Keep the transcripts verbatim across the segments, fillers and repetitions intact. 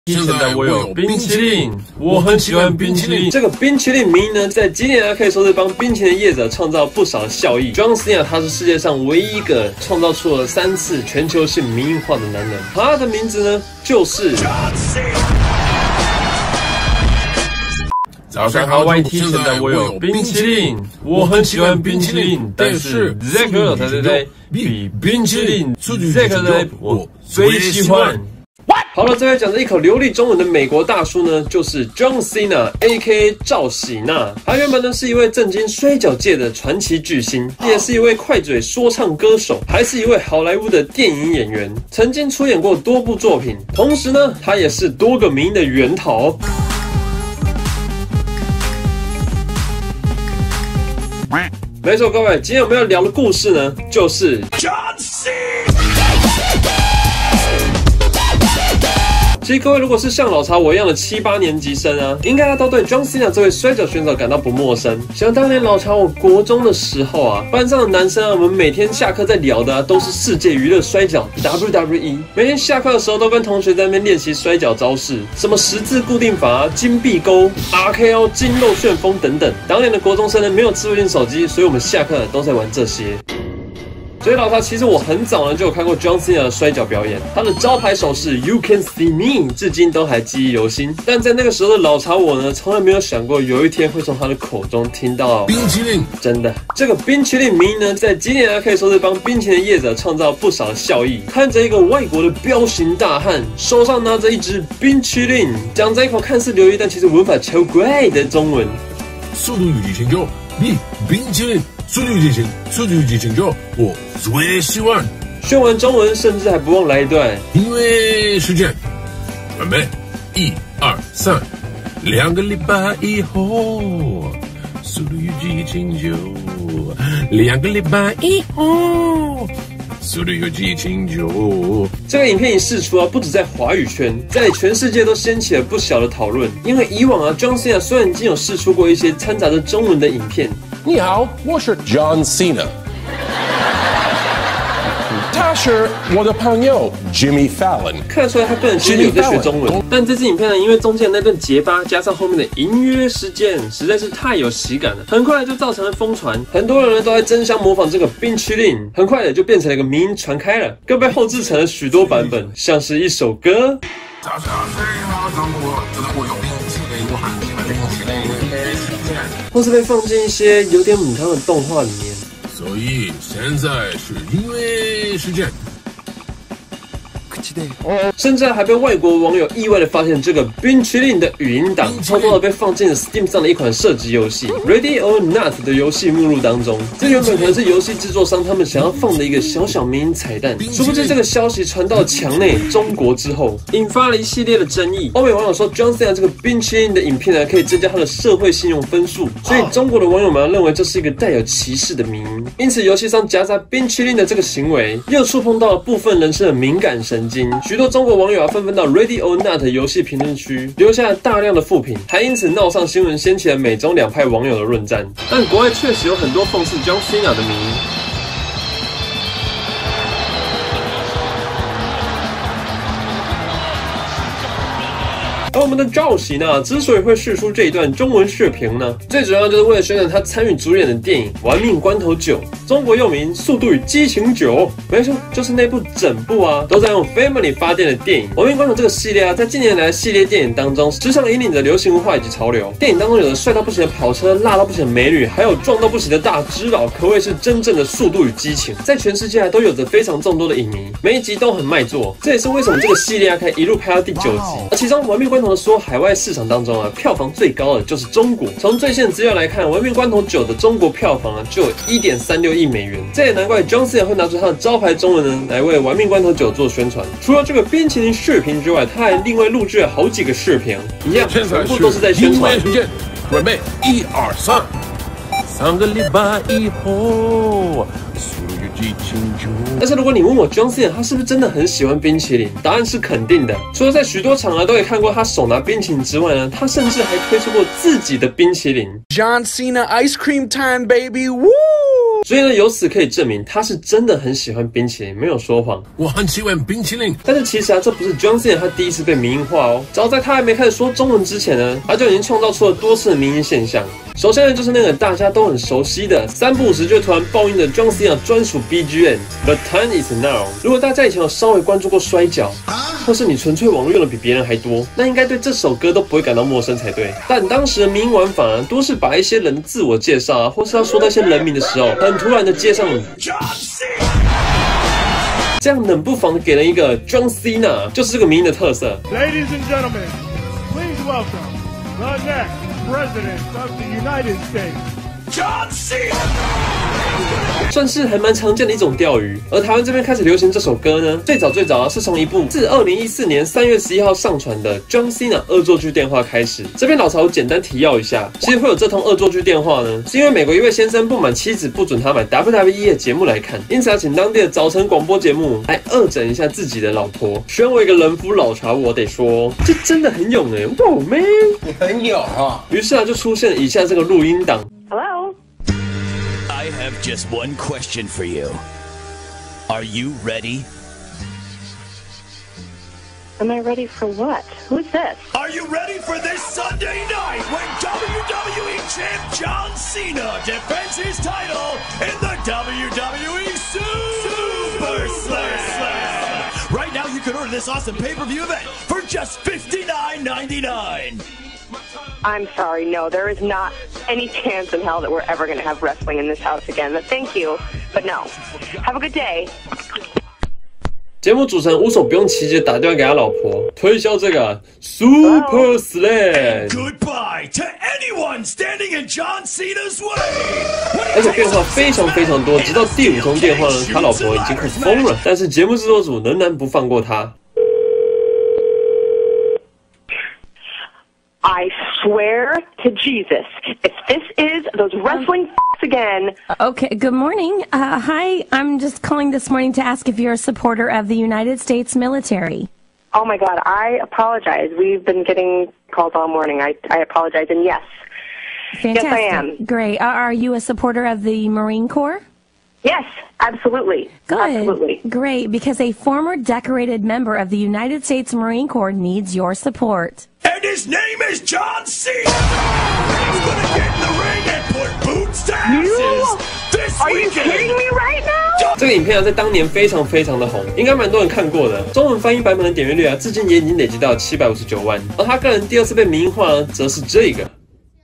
现在我有冰淇淋，我很喜欢冰淇淋。 这个冰淇淋迷呢，在今年啊可以说是帮冰淇淋业者创造不少的效益。John Cena 他是世界上唯一一个创造出了三次全球性民营化的男人，他的名字呢就是。 早上好 ，Y T， 现在我有冰淇淋，我很喜欢冰淇淋，但是 Zack 对对对，比冰淇淋 Zack 呢我最喜欢。 好了，这位讲着一口流利中文的美国大叔呢，就是 John Cena，A K A 赵喜娜。他原本呢是一位震惊摔角界的传奇巨星，也是一位快嘴说唱歌手，还是一位好莱坞的电影演员，曾经出演过多部作品。同时呢，他也是多个名的源头。没错，各位，今天我们要聊的故事呢，就是 John Cena。其实各位如果是像老查我一样的七八年级生啊，应该都对 John Cena 这位摔角选手感到不陌生。想当年老查我国中的时候啊，班上的男生啊，我们每天下课在聊的啊，都是世界娱乐摔角 W W E。每天下课的时候都跟同学在那边练习摔角招式，什么十字固定法啊、金臂钩、R K O、筋肉旋风等等。当年的国中生呢，没有智慧型手机，所以我们下课都在玩这些。所以老查，其实我很早呢就有看过 John Cena 的摔角表演，他的招牌手势 You Can See Me 至今都还记忆犹新。但在那个时候的老查我呢，从来没有想过有一天会从他的口中听到冰淇淋。 真的，这个冰淇淋迷呢，在今年啊可以说是帮冰淇淋业者创造不少的效益。看着一个外国的彪形大汉，手上拿着一支冰淇淋，讲着一口看似流利但其实文法超怪的中文。 速度与激情就比冰淇淋。速度与激情，速度与激情就我最喜欢。 学完中文，甚至还不忘来一段。 因为时间，准备，一二三，两个礼拜以后，速度与激情就两个礼拜以后。速度与激情就这个影片一释出啊，不止在华语圈，在全世界都掀起了不小的讨论。因为以往啊 ，John Cena 虽然已经有释出过一些掺杂着中文的影片。 你好，我是 John Cena。他是我的朋友 Jimmy Fallon。 看得出来他个人其实有在学中文，但这支影片呢，因为中间的那段结巴，加上后面的音乐事件，实在是太有喜感了，很快就造成了疯传，很多人呢都在争相模仿这个冰淇淋，很快的就变成了一个名传开了，更被后制成了许多版本，像是一首歌。或是被放进一些有点母汤的动画里面， 所以现在是因为时间。 甚至还被外国网友意外的发现这个冰淇淋的语音档，偷偷的被放进了 Steam 上的一款射击游戏 Ready or Not 的游戏目录当中。这原本可能是游戏制作商他们想要放的一个小小迷因彩蛋，殊不知这个消息传到墙内中国之后，引发了一系列的争议。欧美网友说 John Cena 这个冰淇淋的影片呢，可以增加他的社会信用分数，所以中国的网友们认为这是一个带有歧视的迷因。因此，游戏商夹杂冰淇淋的这个行为，又触碰到了部分人士的敏感神经。许多中国网友啊纷纷到 Ready or Not 游戏评论区留下了大量的负评，还因此闹上新闻，掀起了美中两派网友的论战。但国外确实有很多讽刺 John Cena 的迷因。而我们的赵喜娜之所以会释出这一段中文视频呢，最主要就是为了宣传他参与主演的电影《玩命关头九》，中国又名《速度与激情九》。没错，就是那部整部啊都在用 Family 发电的电影《玩命关头》这个系列啊，在近年来的系列电影当中，时常引领着流行文化以及潮流。电影当中有着帅到不行的跑车、辣到不行的美女，还有壮到不行的大只佬，可谓是真正的速度与激情。在全世界都有着非常众多的影迷，每一集都很卖座。这也是为什么这个系列啊可以一路拍到第九集。而其中《玩命关头》的所有海外市场当中啊，票房最高的就是中国。从最新的资料来看，《玩命关头九》的中国票房啊就有 一点三六亿美元。这也难怪 John Cena 会拿出他的招牌中文呢来为《玩命关头九》做宣传。除了这个冰淇淋视频之外，他还另外录制了好几个视频，一样全部都是在宣传。 准备，一二三，三个礼拜以后。 但是如果你问我 John Cena 他是不是真的很喜欢冰淇淋，答案是肯定的。除了在许多场合都可以看过他手拿冰淇淋之外呢，他甚至还推出过自己的冰淇淋。 John Cena ice cream time, baby! Woo! 所以呢，由此可以证明他是真的很喜欢冰淇淋，没有说谎。 我很喜欢冰淇淋。 但是其实啊，这不是 John Cena 他第一次被民营化哦。早在他还没开始说中文之前呢，他就已经创造出了多次的民营现象。首先呢，就是那个大家都很熟悉的三不五时就突然爆音的 John Cena 专属 B G M。The time is now。如果大家以前有稍微关注过摔跤，或是你纯粹网络用的比别人还多，那应该对这首歌都不会感到陌生才对。但当时的民营玩法呢，都是把一些人的自我介绍啊，或是要说到一些人名的时候，很突然的接上这样冷不防的给了一个 John Cena， 就是这个民营的特色。 Ladies and gentlemen, please welcome the next president of the United States, John Cena。 算是还蛮常见的一种钓鱼，而台湾这边开始流行这首歌呢，最早最早是从一部自二零一四年三月十一号上传的 John Cena 恶作剧电话开始。这边老曹简单提要一下，其实会有这通恶作剧电话呢，是因为美国一位先生不满妻子不准他买 W W E 的节目来看，因此要请当地的早晨广播节目来恶整一下自己的老婆。身为一个人夫老茶，我得说，这真的很勇哎，哇 man， 你很勇啊！ 于是啊，就出现了以下这个录音档。 Hello. I have just one question for you. Are you ready? Am I ready for what? Who's this? Are you ready for this Sunday night when W W E champ John Cena defends his title in the W W E Super Slam? Right now, you can order this awesome pay-per-view event for just fifty-nine ninety-nine. I'm sorry, no, there is not any chance in hell that we're ever going to have wrestling in this house again. But thank you, but no. Have a good day. 节目主持人无所不用其极地打电话给他老婆，推销这个 Super Slam。 Goodbye to anyone standing in John Cena's way. 而且变化非常非常多，直到第五通电话呢，他老婆已经快疯了，但是节目制作组仍然不放过他。 I swear to Jesus, if this is those wrestling f***s again. Okay, good morning. Uh, hi, I'm just calling this morning to ask if you're a supporter of the United States military. Oh my God, I apologize. We've been getting calls all morning. I, I apologize. And yes, Fantastic. yes, I am. Great. Are, are you a supporter of the Marine Corps? Yes, absolutely. Good. Absolutely. Great, because a former decorated member of the United States Marine Corps needs your support. And his name is John Cena. He's gonna get in the ring and put boots to asses this Are you weekend. kidding me right now? 这个影片啊，在当年非常非常的红，应该蛮多人看过的。中文翻译版本的点阅率啊，至今也已经累积到七百五十九万。而他个人第二次被民营化呢，则是这个。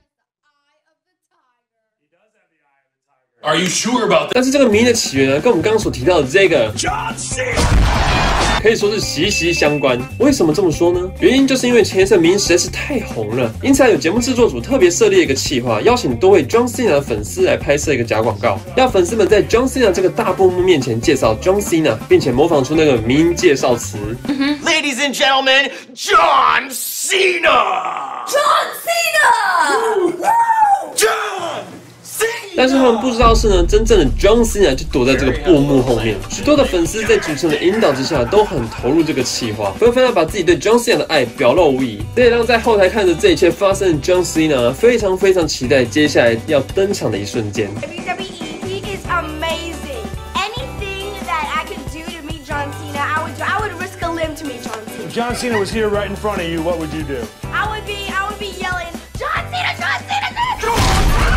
Are you sure about that? 但是这个民营的起源呢，跟我们刚刚所提到的这个 John Cena. 可以说是息息相关。为什么这么说呢？原因就是因为前一阵民营实在是太红了，因此还有节目制作组特别设立一个企划，邀请多位 John Cena 的粉丝来拍摄一个假广告，要粉丝们在 John Cena 这个大布幕面前介绍 John Cena， 并且模仿出那个民营介绍词。 Ladies and gentlemen, John Cena. John Cena! John. 但是他们不知道是呢，真正的 John Cena 就躲在这个布幕后面。许多的粉丝在主持人的引导之下，都很投入这个企划，纷纷要把自己对 John Cena 的爱表露无遗。这也让在后台看着这一切发生的 John Cena 非常非常期待接下来要登场的一瞬间。 W W E, he is amazing. Anything that I could do to meet John Cena, I would do. I would risk a limb to meet John Cena. If John Cena was here right in front of you, what would you do? I would be, I would be yelling, John Cena, John Cena, John Cena!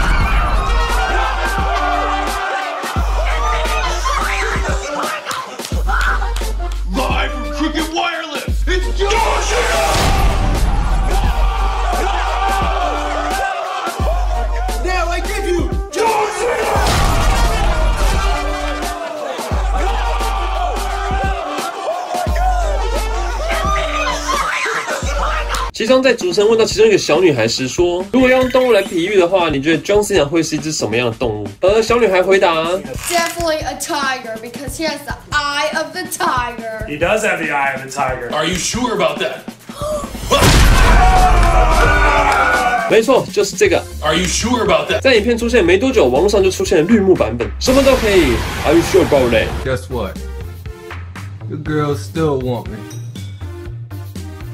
Live from Crooked Wireless, it's John Cena. Now I give you John Cena. 其中在主持人问到其中一个小女孩时说，如果要用动物来比喻的话，你觉得 John Cena 会是一只什么样的动物？而小女孩回答 Definitely a tiger because he has the eye of the tiger. He does have the eye of the tiger. Are you sure about that? 没错，就是这个。 Are you sure about that? 在影片出现没多久，网络上就出现了绿幕版本，什么都可以。Are you sure about that? Guess what? The girls still want me.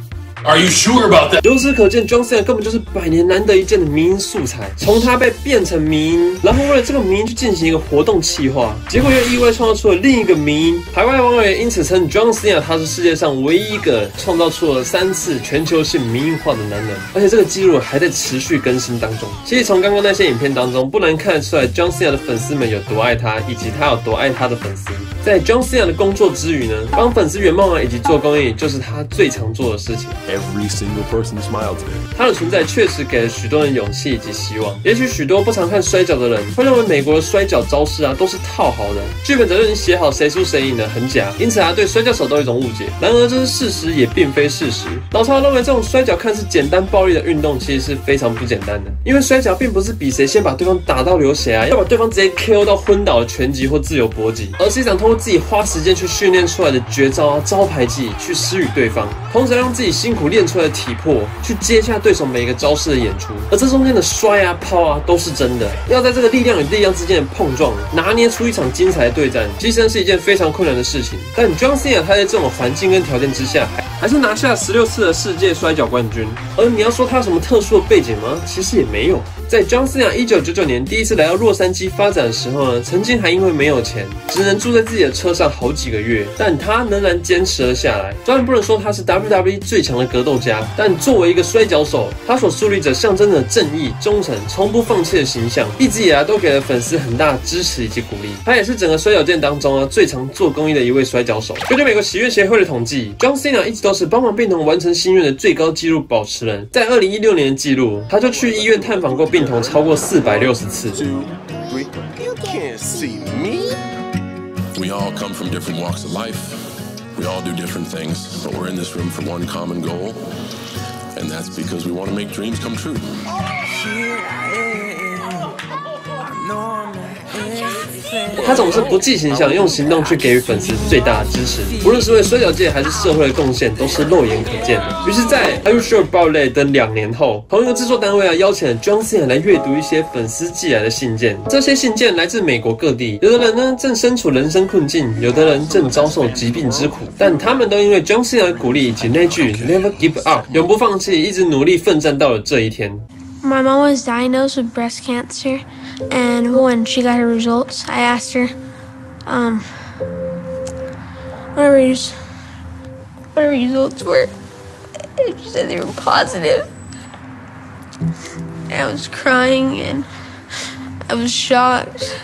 Are you sure about that? 由此可见 ，John Cena 根本就是百年难得一见的迷因素材。从他被变成迷因，然后为了这个迷因去进行一个活动企划，结果又意外创造出了另一个迷因。海外网友也因此称 John Cena 他是世界上唯一一个创造出了三次全球性迷因化的男人，而且这个记录还在持续更新当中。其实从刚刚那些影片当中，不难看得出来 John Cena 的粉丝们有多爱他，以及他有多爱他的粉丝。在 John Cena 的工作之余呢，帮粉丝圆梦啊，以及做公益，就是他最常做的事情。 Every single person smiled today. 他的存在确实给了许多人勇气以及希望。也许许多不常看摔跤的人会认为美国的摔跤招式啊都是套好的，剧本早就已经写好谁输谁赢的，很假，因此啊对摔跤手都有一种误解。然而这是事实，也并非事实。老曹认为这种摔跤看似简单暴力的运动，其实是非常不简单的，因为摔跤并不是比谁先把对方打到流血啊，要把对方直接 K O 到昏倒的拳击或自由搏击，而是一场通过自己花时间去训练出来的绝招啊、招牌技去施予对方，同时让自己辛苦练出来的体魄去接下对手每一个招式的演出。而这中间的摔啊、抛啊都是真的，要在这个力量与力量之间的碰撞，拿捏出一场精彩的对战，其实是一件非常困难的事情。但 John Cena 他在这种环境跟条件之下，还还是拿下十六次的世界摔跤冠军。而你要说他有什么特殊的背景吗？其实也没有。在 John Cena 一九九九年第一次来到洛杉矶发展的时候呢，曾经还因为没有钱，只能住在自己的车上好几个月，但他仍然坚持了下来。虽然不能说他是 W W E 最强的格斗家，但作为一个摔跤手，他所树立着象征着正义、忠诚、从不放弃的形象，一直以来都给了粉丝很大的支持以及鼓励。他也是整个摔跤界当中啊最常做公益的一位摔跤手。根据美国喜悦协会的统计 ，John Cena 一直都是帮忙病童完成心愿的最高纪录保持人。在二零一六年的记录，他就去医院探访过病童超过四百六十次。 You can't see me. We all come from different walks of life. We all do different things, but we're in this room for one common goal, and that's because we want to make dreams come true. Here I am. I know I'm not 他总是不计形象，用行动去给予粉丝最大的支持，无论是为摔跤界还是社会的贡献，都是肉眼可见的。于是，在 Are You Sure About That 等两年后，同一个制作单位啊邀请了 John Cena 来阅读一些粉丝寄来的信件。这些信件来自美国各地，有的人呢正身处人生困境，有的人正遭受疾病之苦，但他们都因为 John Cena 的鼓励以及那句 Never Give Up 永不放弃，一直努力奋战到了这一天。 My mom was diagnosed with breast cancer, and when she got her results, I asked her, um, what her, res- what her results were. And she said they were positive. And I was crying, and I was shocked.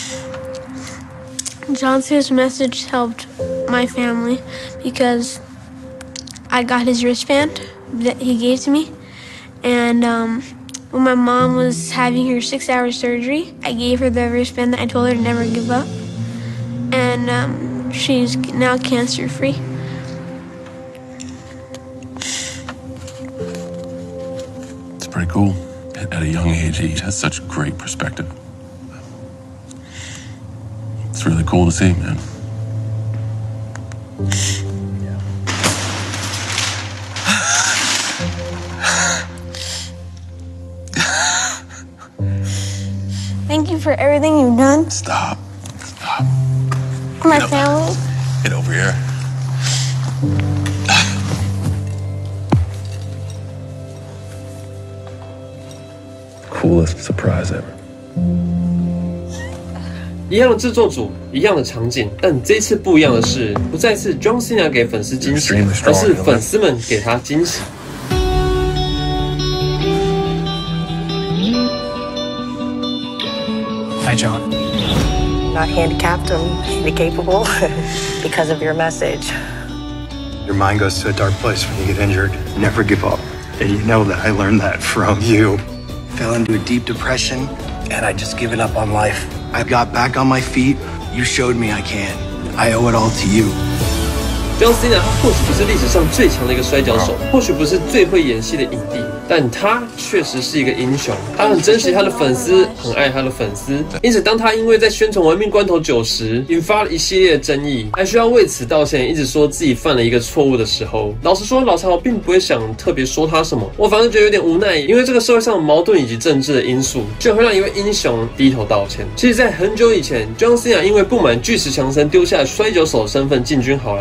John Cena's message helped my family because I got his wristband that he gave to me, and um, when my mom was having her six-hour surgery, I gave her the wristband. I told her to never give up, and um, she's now cancer-free. It's pretty cool. At a young age, he has such great perspective. It's really cool to see, man. Thank you for everything you've done. Stop. Stop. For my family. Get over here. Coolest surprise ever. 一样的制作组，一样的场景，但这一次不一样的是，不再是 John Cena 给粉丝惊喜，而是粉丝们给他惊喜。 Hi, John. Not handicapped, I'm handicapable because of your message. Your mind goes to a dark place when you get injured. Never give up. And you know that I learned that from you. Fell into a deep depression, and I just given up on life. I got back on my feet. You showed me I can. I owe it all to you. John Cena 他或许不是历史上最强的一个摔跤手，或许不是最会演戏的影帝，但他确实是一个英雄。他很珍惜他的粉丝，很爱他的粉丝。因此，当他因为在宣传《玩命关头九》时引发了一系列的争议，还需要为此道歉，一直说自己犯了一个错误的时候，老实说，老曹并不会想特别说他什么。我反而觉得有点无奈，因为这个社会上的矛盾以及政治的因素，居然会让一位英雄低头道歉。其实，在很久以前 ，John Cena 因为不满巨石强森丢下摔跤手的身份进军好莱坞。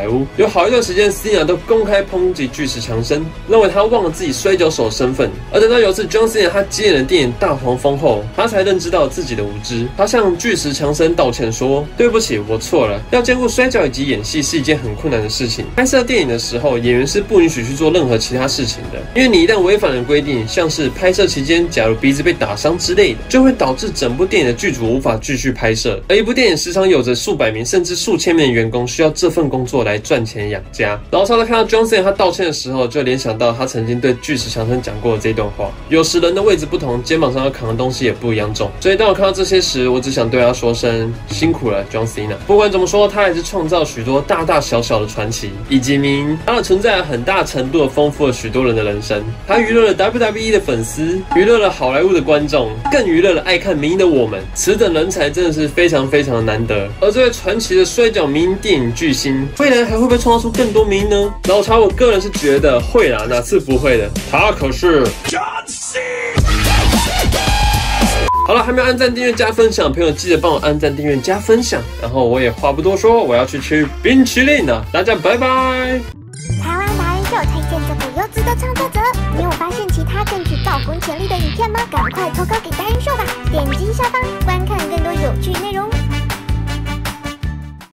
有好一段时间 ，Cena 都公开抨击巨石强森，认为他忘了自己摔跤手的身份。而等到有次 John Cena 他接演了电影《大黄蜂》后，他才认知到自己的无知。他向巨石强森道歉说：“对不起，我错了。要兼顾摔跤以及演戏是一件很困难的事情。拍摄电影的时候，演员是不允许去做任何其他事情的，因为你一旦违反了规定，像是拍摄期间假如鼻子被打伤之类的，就会导致整部电影的剧组无法继续拍摄。而一部电影时常有着数百名甚至数千名的员工需要这份工作来赚钱养家。”老超在看到 John Cena 他道歉的时候，就联想到他曾经对巨石强森讲过的这段话：有时人的位置不同，肩膀上要扛的东西也不一样重。所以当我看到这些时，我只想对他说声辛苦了 ，John Cena。不管怎么说，他还是创造许多大大小小的传奇，以及名他的存在很大程度的丰富了许多人的人生。他娱乐了 W W E 的粉丝，娱乐了好莱坞的观众，更娱乐了爱看迷因的我们。此等人才真的是非常非常的难得。而这位传奇的摔跤迷因电影巨星，未来还会不会创造出更多迷因呢？老查，我个人是觉得会啦，哪次不会的？他可是 John Cena。 好了，还没有按赞、订阅、加分享的朋友，记得帮我按赞、订阅、加分享。然后我也话不多说，我要去吃冰淇淋了，大家拜拜。 台湾达人秀推荐这个优质的创作者，你有发现其他更具爆滚潜力的影片吗？赶快投稿给达人秀吧！点击下方